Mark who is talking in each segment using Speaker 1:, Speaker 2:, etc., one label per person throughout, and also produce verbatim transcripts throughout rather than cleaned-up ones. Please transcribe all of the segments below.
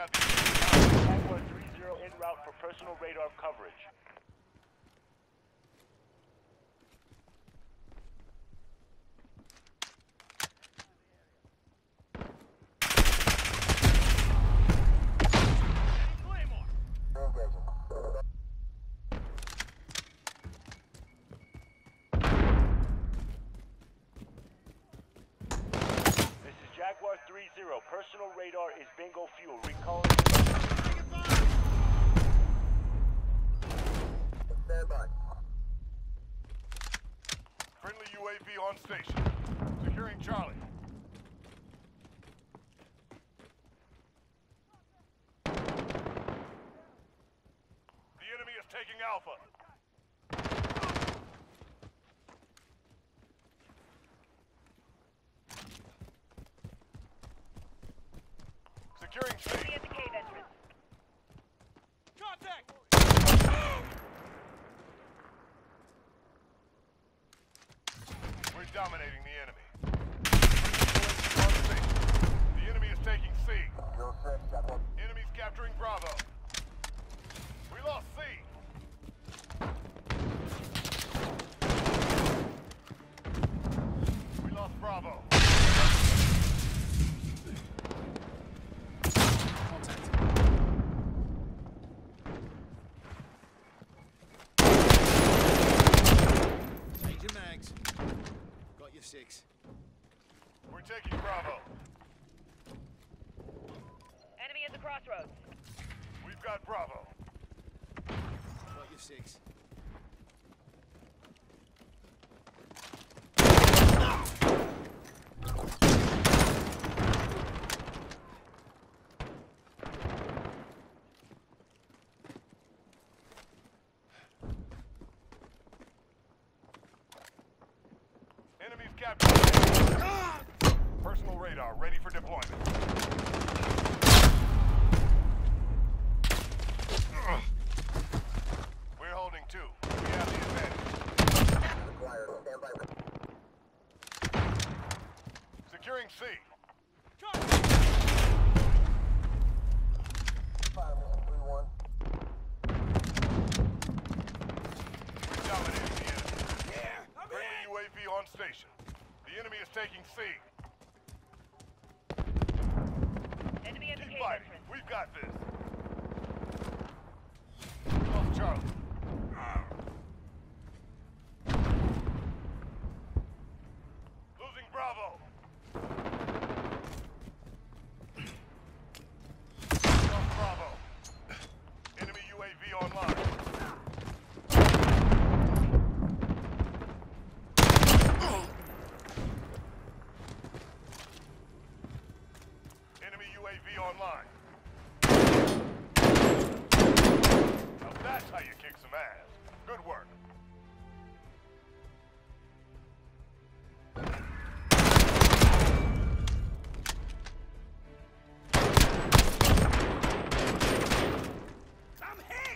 Speaker 1: have the
Speaker 2: Jaguar three zero en route for personal radar coverage. Jaguar three zero, personal radar is bingo fuel. Recalling.
Speaker 3: Stand by.
Speaker 1: friendly U A V on station. Securing Charlie. The enemy is taking Alpha. Securing C.
Speaker 4: Enemy at the cave entrance.
Speaker 1: Contact! We're dominating the enemy. On station. The enemy is taking C.
Speaker 3: Zero six, got one.
Speaker 1: Enemy's capturing Bravo. We lost C. We lost Bravo.
Speaker 5: Six.
Speaker 1: We're taking Bravo.
Speaker 4: Enemy at the crossroads.
Speaker 1: We've got Bravo.
Speaker 5: Got your six.
Speaker 1: Enemy's captured. Personal radar ready for deployment. We're holding two. We have the advantage.
Speaker 3: Required. Stand by.
Speaker 1: Securing C.
Speaker 3: Fire mission three one.
Speaker 1: We're dominating the enemy. Yeah, friendly U A V on station. The enemy is taking C.
Speaker 4: Enemy at the
Speaker 1: Keep
Speaker 4: cave
Speaker 1: fighting.
Speaker 4: entrance.
Speaker 1: We've got this. Lost Charlie. Losing Bravo. Lost Bravo. Enemy U A V online. Enemy U A V online. Now that's how you kick some ass. Good work.
Speaker 5: I'm hit!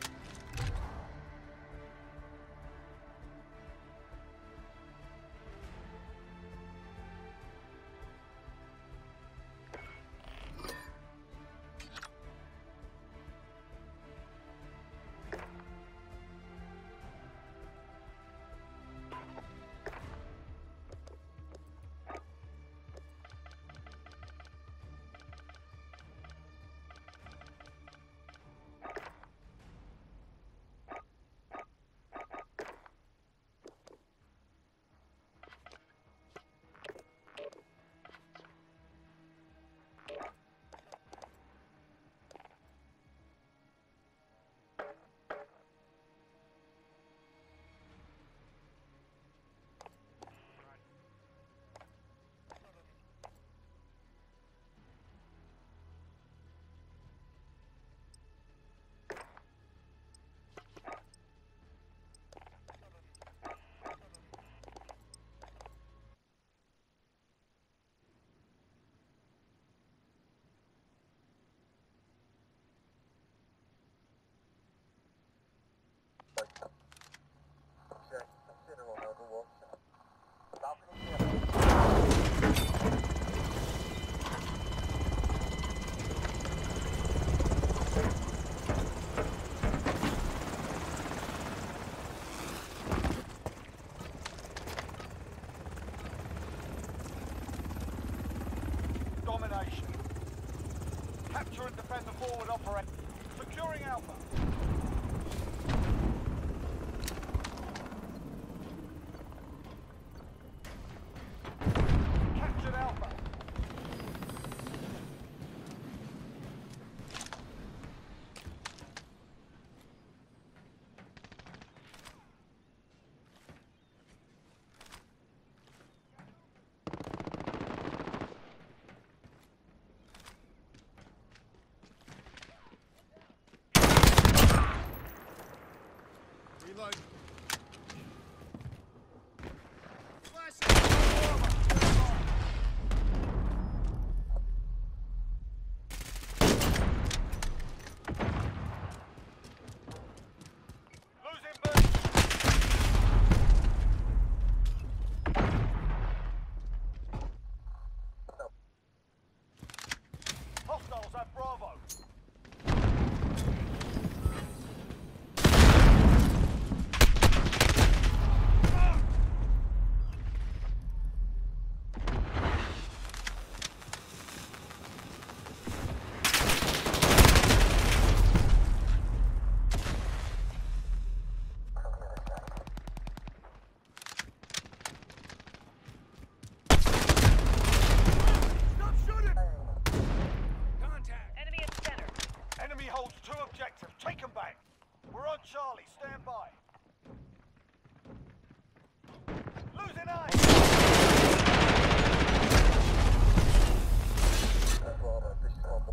Speaker 3: Check. Consider another workshop. Balcony.
Speaker 1: domination. Capture and defend the forward operation. Securing Alpha. Captured Alpha.
Speaker 5: Reload.
Speaker 1: Losing B. Hostiles at Bravo. Stop shooting!
Speaker 5: Contact.
Speaker 4: Enemy at center.
Speaker 1: Enemy holds two objectives. Take them back. We're on Charlie. Stand by. Losing A.
Speaker 3: That's Bravo. This is Bravo.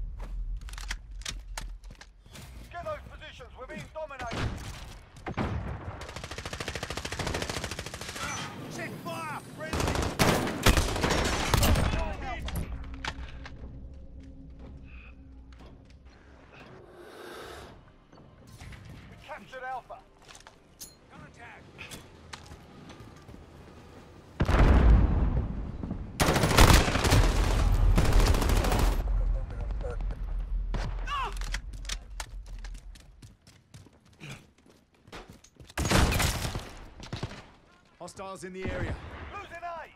Speaker 1: Get those positions. We're being dominated.
Speaker 5: Check fire. Ready.
Speaker 1: We captured Alpha.
Speaker 5: Contact.
Speaker 3: Moving on third.
Speaker 5: Hostiles in the area.
Speaker 1: Losing A.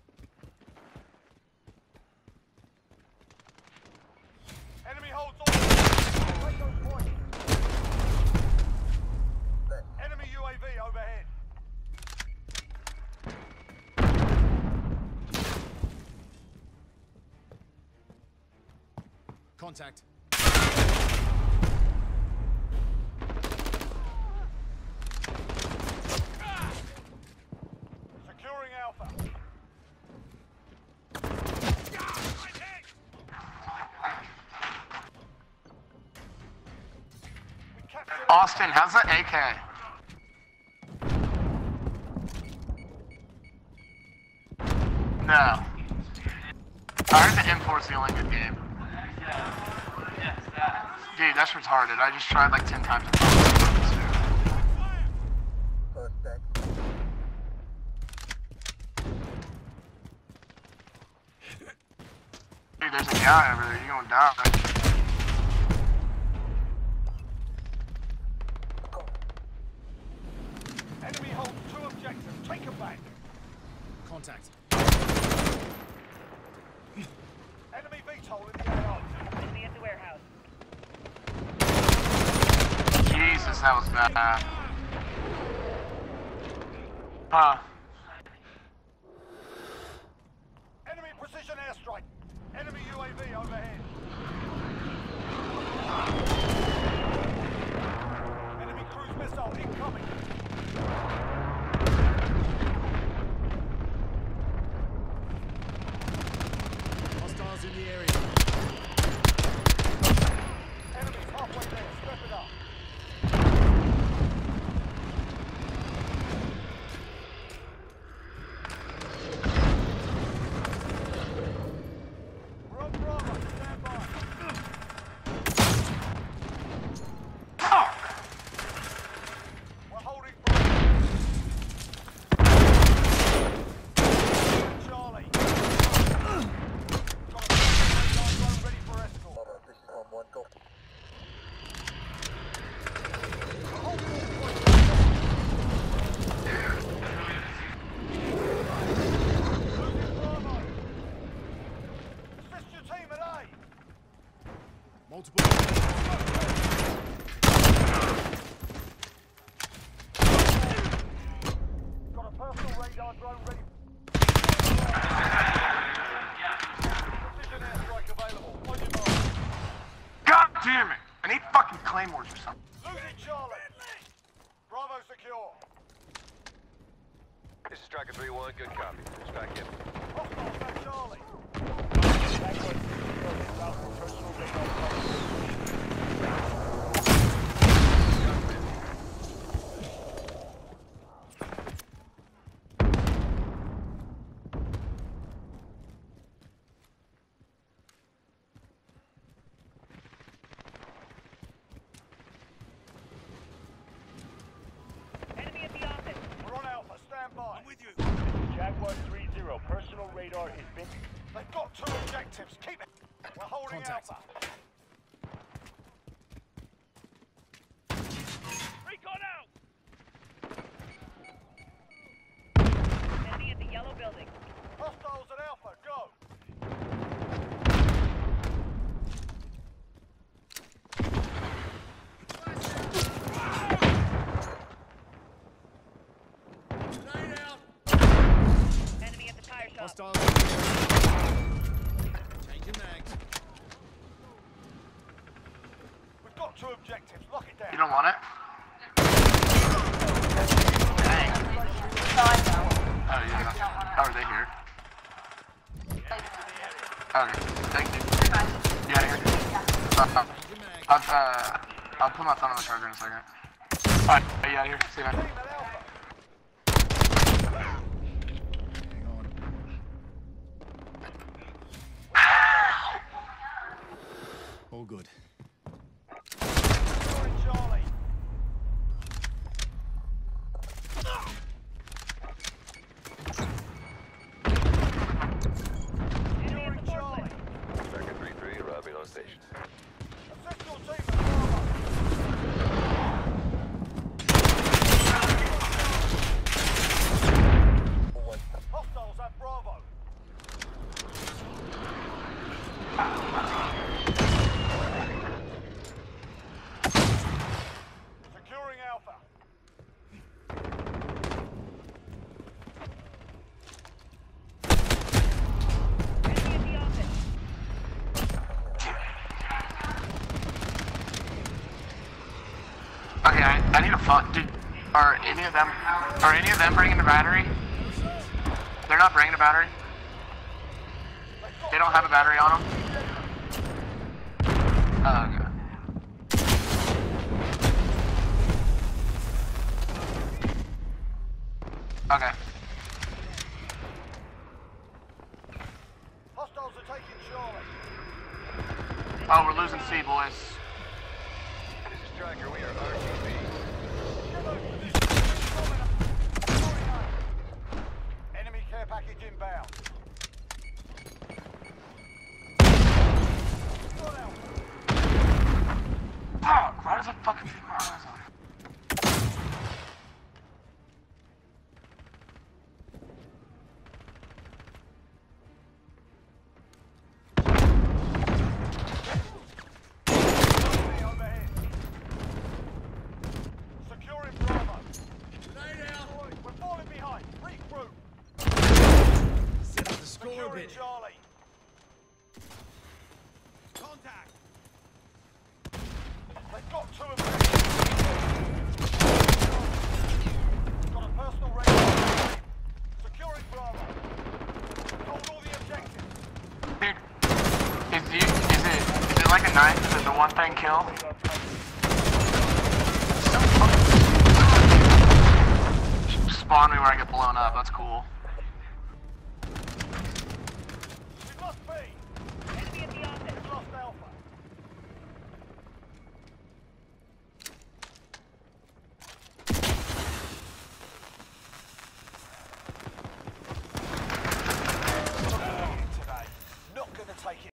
Speaker 1: Enemy holds all. Take those points. Enemy U A V overhead.
Speaker 5: Contact.
Speaker 1: Securing Alpha. We captured
Speaker 6: Austin, how's that A K? No. I heard the import's the only good game. Dude, that's retarded. I just tried like ten times.
Speaker 3: First deck.
Speaker 6: Dude, there's a guy over there. You're gonna die.
Speaker 1: Enemy holds two objectives. Take them back.
Speaker 5: Contact.
Speaker 1: Enemy V TOL in the A O.
Speaker 4: Enemy at the warehouse.
Speaker 6: Jesus, that was bad. Huh.
Speaker 1: Enemy precision airstrike. Enemy U A V overhead. Enemy cruise missile incoming.
Speaker 5: Hostiles in the area.
Speaker 1: Enemy's halfway there. Step it up. We're on Bravo. Stand by.
Speaker 5: Multiple.
Speaker 2: Got a personal radar drone ready. Precision airstrike available. On your mark.
Speaker 6: God damn it! I need fucking claymores or something.
Speaker 2: Losing Charlie. Bravo secure.
Speaker 7: This is Striker three one, good copy. Strike in.
Speaker 2: Hostiles at Charlie. Jaguar three zero is out for personal radar drone.
Speaker 4: Enemy at the office.
Speaker 2: We're on Alpha. Stand by.
Speaker 5: I'm with you.
Speaker 2: Jaguar three zero. Personal radar is been. They've got two objectives. Keep it. We're holding
Speaker 5: Contact.
Speaker 2: Alpha.
Speaker 4: Recon out! Enemy at the yellow building.
Speaker 2: Hostiles at Alpha. Go.
Speaker 5: Grenade out.
Speaker 4: Enemy at the tire shop.
Speaker 5: Hostiles. Changing mags.
Speaker 2: We've got two objectives. Lock it
Speaker 6: You
Speaker 2: down.
Speaker 6: don't want it? Dang. Oh, yeah. How are they here? Okay, thank you. You out of here? Uh, uh,
Speaker 5: Changing mags.
Speaker 6: I'll, uh, I'll put my phone on the charger in a second. Alright, are you out of here? See you, man.
Speaker 2: Team at Alpha.
Speaker 5: Hang on. All good.
Speaker 2: Securing Charlie.
Speaker 4: Enemy at the
Speaker 2: Charlie.
Speaker 4: forklift.
Speaker 7: Striker three three arriving on station.
Speaker 2: Assist your team at Bravo. Hostiles at Bravo. Securing Alpha.
Speaker 4: Enemy at the office.
Speaker 6: Okay, I, I need a phone. Dude, are any of them, are any of them bringing a battery? They're not bringing a battery? They don't have a battery on them? Oh, okay. Okay.
Speaker 2: Hostiles are taking Charlie.
Speaker 6: Oh, we're losing C, boys.
Speaker 7: This is Striker, we are R T B.
Speaker 2: Get those positions. Sorry, no. Enemy care package inbound. Got Alpha.
Speaker 6: Oh, why does that fucking thing my eyes on?
Speaker 2: Enemy overhead. Securing Bravo.
Speaker 5: Grenade out.
Speaker 2: We're falling behind. Regroup.
Speaker 5: Set up the score a
Speaker 2: Securing
Speaker 5: bit.
Speaker 2: Charlie.
Speaker 5: Contact.
Speaker 2: They've got two of them. Got a personal radar. Securing Bravo. Hold all the objectives.
Speaker 6: Dude, is, you, is, it, is it like a knife? Does the one thing kill? So fucking... Spawn me where I get blown up, that's cool.
Speaker 2: We must be.
Speaker 4: Enemy at the office.
Speaker 2: Lost Alpha. Today, not gonna take it.